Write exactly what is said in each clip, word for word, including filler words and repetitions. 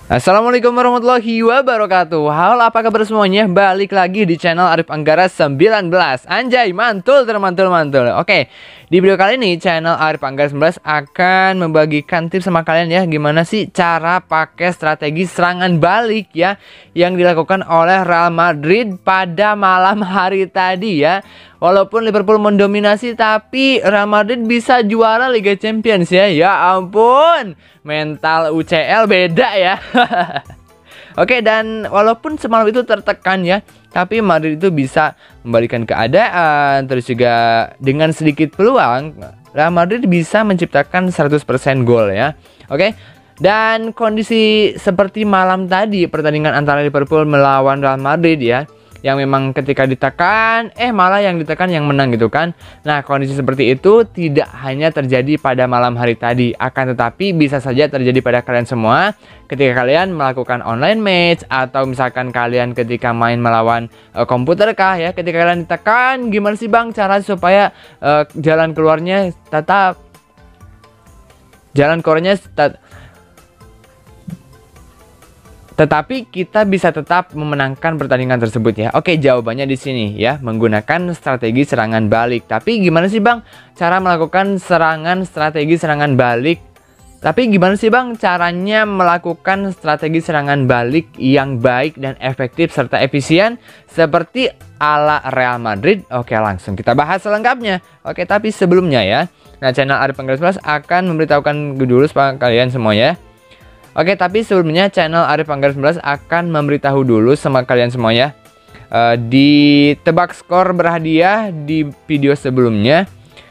Assalamualaikum warahmatullahi wabarakatuh. Halo, apa kabar semuanya? Balik lagi di channel Arif Anggara sembilan belas. Anjay, mantul termantul mantul. Oke, di video kali ini channel Arif Anggara sembilan belas akan membagikan tips sama kalian ya, gimana sih cara pakai strategi serangan balik ya yang dilakukan oleh Real Madrid pada malam hari tadi ya. Walaupun Liverpool mendominasi, tapi Real Madrid bisa juara Liga Champions ya. Ya ampun, mental U C L beda ya. Oke, dan walaupun semalam itu tertekan ya, tapi Madrid itu bisa membalikan keadaan. Terus juga dengan sedikit peluang, Real Madrid bisa menciptakan seratus persen gol ya. Oke, dan kondisi seperti malam tadi, pertandingan antara Liverpool melawan Real Madrid ya, yang memang ketika ditekan, eh malah yang ditekan yang menang gitu kan. Nah, kondisi seperti itu tidak hanya terjadi pada malam hari tadi, akan tetapi bisa saja terjadi pada kalian semua ketika kalian melakukan online match, atau misalkan kalian ketika main melawan uh, komputer kah ya. Ketika kalian ditekan, gimana sih bang cara supaya uh, jalan keluarnya tetap jalan keluarnya tetap Tetapi kita bisa tetap memenangkan pertandingan tersebut ya. Oke, jawabannya di sini ya, menggunakan strategi serangan balik. Tapi gimana sih bang cara melakukan serangan strategi serangan balik? Tapi gimana sih bang caranya melakukan strategi serangan balik yang baik dan efektif serta efisien seperti ala Real Madrid? Oke, langsung kita bahas selengkapnya. Oke, tapi sebelumnya ya, nah channel Arif Anggara sembilan belas akan memberitahukan dulu sama kalian semuanya. Oke, tapi sebelumnya channel Arif Anggara sembilan belas akan memberitahu dulu sama kalian semuanya uh, di tebak skor berhadiah di video sebelumnya.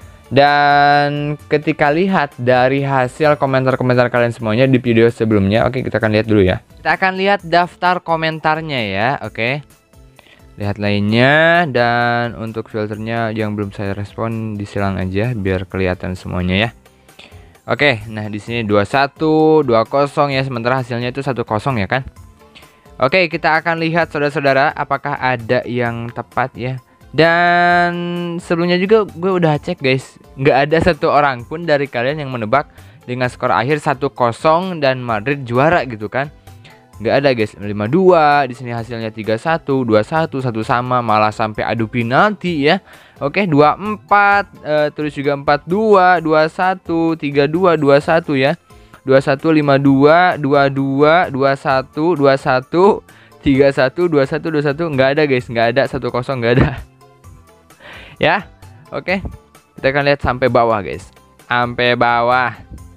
Dan ketika lihat dari hasil komentar-komentar kalian semuanya di video sebelumnya, oke kita akan lihat dulu ya. Kita akan lihat daftar komentarnya ya, oke. Lihat lainnya, dan untuk filternya yang belum saya respon disilang aja biar kelihatan semuanya ya. Oke, nah di sini dua satu, dua nol ya, sementara hasilnya itu satu nol ya kan. Oke, kita akan lihat saudara-saudara apakah ada yang tepat ya. Dan sebelumnya juga gue udah cek guys, nggak ada satu orang pun dari kalian yang menebak dengan skor akhir satu nol dan Madrid juara gitu kan. Nggak ada guys. Lima dua, di sini hasilnya tiga satu, dua satu, satu sama, malah sampai adu penalti ya. Oke, dua empat, uh, terus juga empat dua, dua satu, tiga dua, dua satu ya. dua satu, lima dua, dua dua, dua satu, dua satu, tiga satu, dua satu, dua satu. Nggak ada guys, nggak ada, satu nol nggak ada. Ya. Oke. Kita akan lihat sampai bawah guys. Sampai bawah.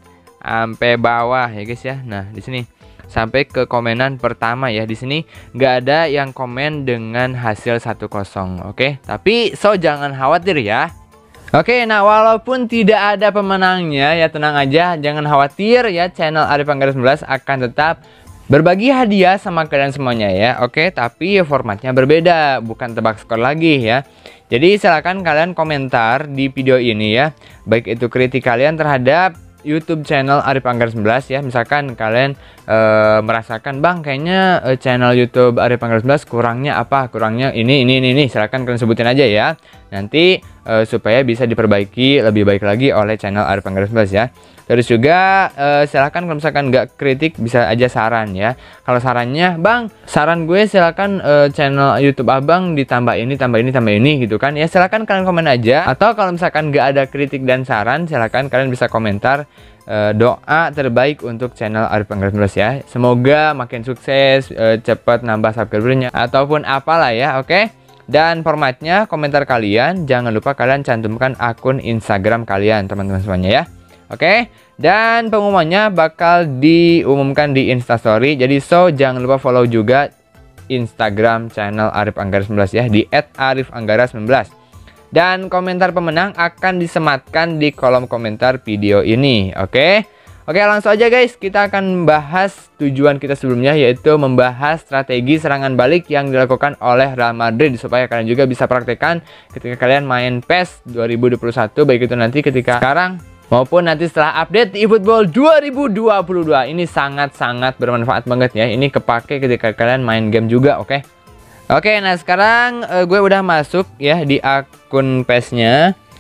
Sampai bawah ya guys ya. Nah, di sini sampai ke komenan pertama ya. Di sini nggak ada yang komen dengan hasil satu nol. Oke, tapi so jangan khawatir ya. Oke, nah walaupun tidak ada pemenangnya ya, tenang aja, jangan khawatir ya. Channel Arif Anggara sembilan belas akan tetap berbagi hadiah sama kalian semuanya ya. Oke, tapi formatnya berbeda, bukan tebak skor lagi ya. Jadi silakan kalian komentar di video ini ya, baik itu kritik kalian terhadap YouTube channel Arif Anggara sembilan belas ya. Misalkan kalian e, merasakan bang kayaknya e, channel YouTube Arif Anggara sembilan belas kurangnya apa, kurangnya ini ini ini, ini. Silakan kalian sebutin aja ya. Nanti e, supaya bisa diperbaiki lebih baik lagi oleh channel Arif Anggara sembilan belas ya. Terus juga e, silakan kalau misalkan nggak kritik bisa aja saran ya. Kalau sarannya bang, saran gue silakan e, channel YouTube abang ditambah ini, tambah ini, tambah ini gitu kan ya. Silakan kalian komen aja. Atau kalau misalkan nggak ada kritik dan saran, silakan kalian bisa komentar e, doa terbaik untuk channel Arif Anggara sembilan belas ya. Semoga makin sukses, e, cepat nambah subscribernya ataupun apalah ya. Oke. Dan formatnya komentar kalian jangan lupa kalian cantumkan akun Instagram kalian teman-teman semuanya ya. Oke, dan pengumumannya bakal diumumkan di Instastory. Jadi so jangan lupa follow juga Instagram channel Arif Anggara sembilan belas ya, di et arif anggara sembilan belas. Dan komentar pemenang akan disematkan di kolom komentar video ini. Oke. Oke, langsung aja guys, kita akan bahas tujuan kita sebelumnya, yaitu membahas strategi serangan balik yang dilakukan oleh Real Madrid supaya kalian juga bisa praktekkan ketika kalian main PES dua ribu dua puluh satu, baik itu nanti ketika sekarang maupun nanti setelah update eFootball dua ribu dua puluh dua. Ini sangat-sangat bermanfaat banget ya. Ini kepake ketika kalian main game juga, oke? Oke, nah sekarang uh, gue udah masuk ya di akun PES-nya.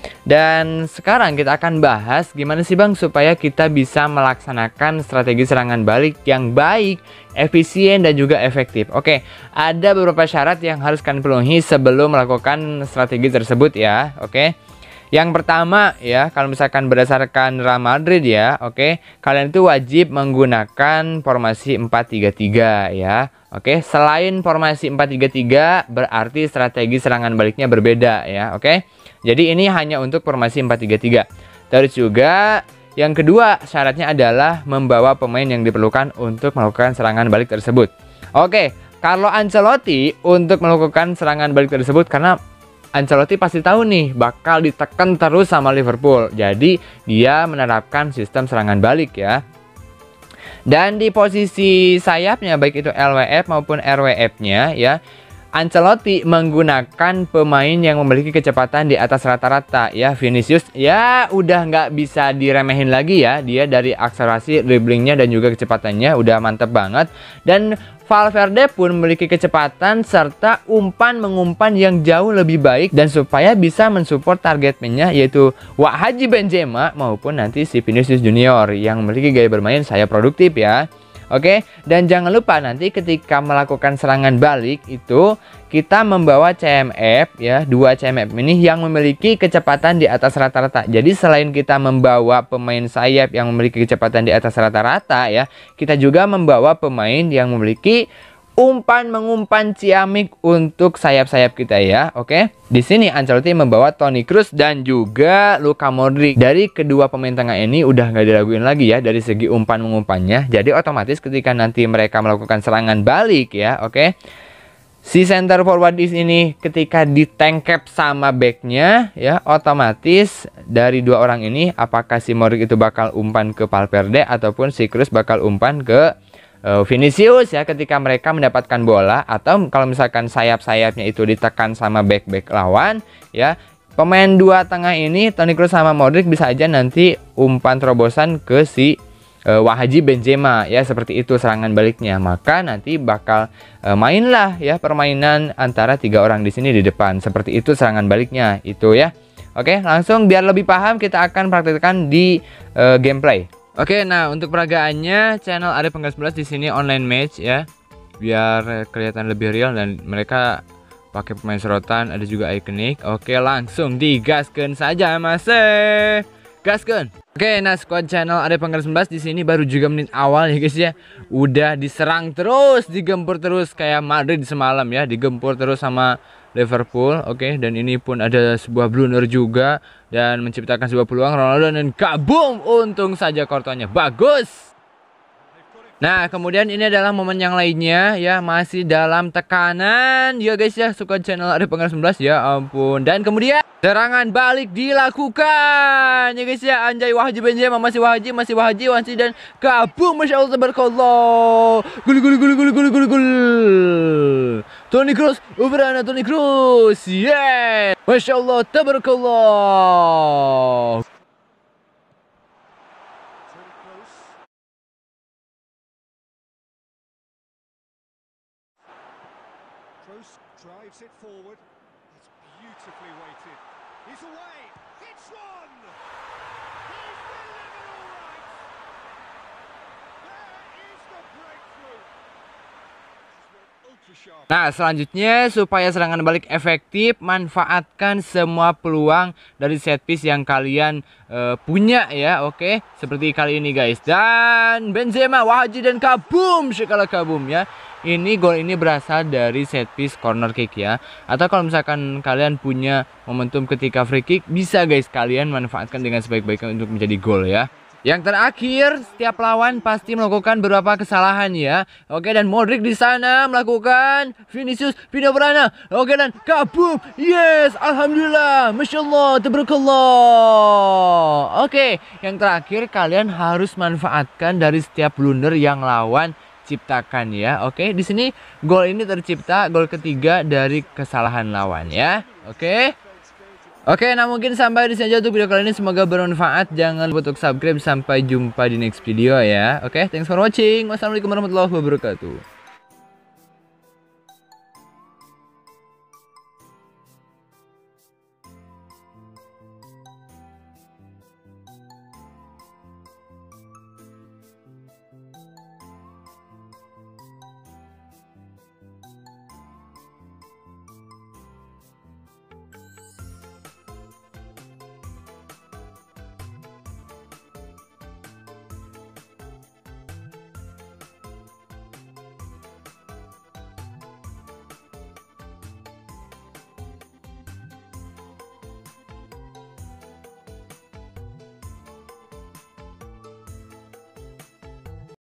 Dan sekarang kita akan bahas gimana sih Bang supaya kita bisa melaksanakan strategi serangan balik yang baik, efisien, dan juga efektif. Oke, ada beberapa syarat yang harus kalian penuhi sebelum melakukan strategi tersebut ya. Oke. Yang pertama ya, kalau misalkan berdasarkan Real Madrid ya, oke, kalian itu wajib menggunakan formasi empat tiga tiga ya. Oke, selain formasi empat tiga tiga berarti strategi serangan baliknya berbeda ya, oke. Jadi ini hanya untuk formasi empat tiga tiga. Terus juga yang kedua syaratnya adalah membawa pemain yang diperlukan untuk melakukan serangan balik tersebut. Oke, Carlo Ancelotti untuk melakukan serangan balik tersebut karena Ancelotti pasti tahu nih bakal ditekan terus sama Liverpool. Jadi dia menerapkan sistem serangan balik ya. Dan di posisi sayapnya baik itu L W F maupun R W F-nya ya, Ancelotti menggunakan pemain yang memiliki kecepatan di atas rata-rata ya. Vinicius ya udah nggak bisa diremehin lagi ya. Dia dari akselerasi, dribblingnya dan juga kecepatannya udah mantep banget. Dan Valverde pun memiliki kecepatan serta umpan mengumpan yang jauh lebih baik dan supaya bisa mensupport target man-nya yaitu Wah Haji Benzema maupun nanti si Vinicius Junior yang memiliki gaya bermain saya produktif ya. Oke, dan jangan lupa nanti ketika melakukan serangan balik itu kita membawa C M F ya, dua C M F ini yang memiliki kecepatan di atas rata-rata. Jadi selain kita membawa pemain sayap yang memiliki kecepatan di atas rata-rata ya, kita juga membawa pemain yang memiliki umpan mengumpan ciamik untuk sayap-sayap kita ya. Oke. Di sini Ancelotti membawa Toni Kroos dan juga Luka Modric. Dari kedua pemain tengah ini udah nggak diraguin lagi ya dari segi umpan mengumpannya. Jadi otomatis ketika nanti mereka melakukan serangan balik ya, oke. Si center forward di sini ketika ditangkap sama backnya ya, otomatis dari dua orang ini apakah si Modric itu bakal umpan ke Valverde ataupun si Kroos bakal umpan ke Vinicius ya ketika mereka mendapatkan bola, atau kalau misalkan sayap-sayapnya itu ditekan sama back-back lawan ya, pemain dua tengah ini Toni Kroos sama Modric bisa aja nanti umpan terobosan ke si uh, Wah Haji Benzema ya, seperti itu serangan baliknya. Maka nanti bakal uh, mainlah ya permainan antara tiga orang di sini di depan, seperti itu serangan baliknya itu ya. Oke, langsung biar lebih paham kita akan praktekkan di uh, gameplay. Oke, nah untuk peragaannya channel Arif Penggas sebelas di sini online match ya, biar kelihatan lebih real dan mereka pakai pemain sorotan, ada juga ikonik. Oke, langsung digaskan saja mas, gaskan. Oke, nah squad channel Arif Penggas sebelas di sini baru juga menit awal ya guys ya, udah diserang terus, digempur terus kayak Madrid semalam ya, digempur terus sama Liverpool. Oke, dan ini pun ada sebuah blunder juga dan menciptakan sebuah peluang Ronaldo dan kabum, untung saja kortonya bagus. Nah kemudian ini adalah momen yang lainnya ya, masih dalam tekanan ya guys ya, squad channel Arif Penggas sebelas ya ampun. Dan kemudian serangan balik dilakukan ya guys ya, anjay Wah Haji Benzema, masih Wah Haji, masih Wah Haji, masih, dan kabum, masya Allah tabarakallah, gol gol gol gol gol gol gol. Toni Kroos, Ubrana Toni Kroos, yeah, masya Allah tabarakallah. Kroos drives it forward. It's beautifully weighted. He's away. It's one. He's delivered all right. There is the breakthrough. Ultra sharp. Nah selanjutnya supaya serangan balik efektif, manfaatkan semua peluang dari set piece yang kalian uh, punya ya. Oke, seperti kali ini guys, dan Benzema, Wah Haji, dan kabum, sekala kabum ya. Ini gol ini berasal dari set piece corner kick ya. Atau kalau misalkan kalian punya momentum ketika free kick, bisa guys kalian manfaatkan dengan sebaik-baiknya untuk menjadi gol ya. Yang terakhir, setiap lawan pasti melakukan beberapa kesalahan ya. Oke, dan Modric di sana melakukan Vinicius, Vino Brana. Oke, dan kabum. Yes, alhamdulillah, masya Allah, tabarakallah. Oke, yang terakhir kalian harus manfaatkan dari setiap blunder yang lawan ciptakan ya. Oke, di sini gol ini tercipta, gol ketiga dari kesalahan lawan ya. Oke. Oke, nah mungkin sampai di sini aja untuk video kali ini, semoga bermanfaat. Jangan lupa untuk subscribe, sampai jumpa di next video ya. Oke, thanks for watching. Wassalamualaikum warahmatullahi wabarakatuh.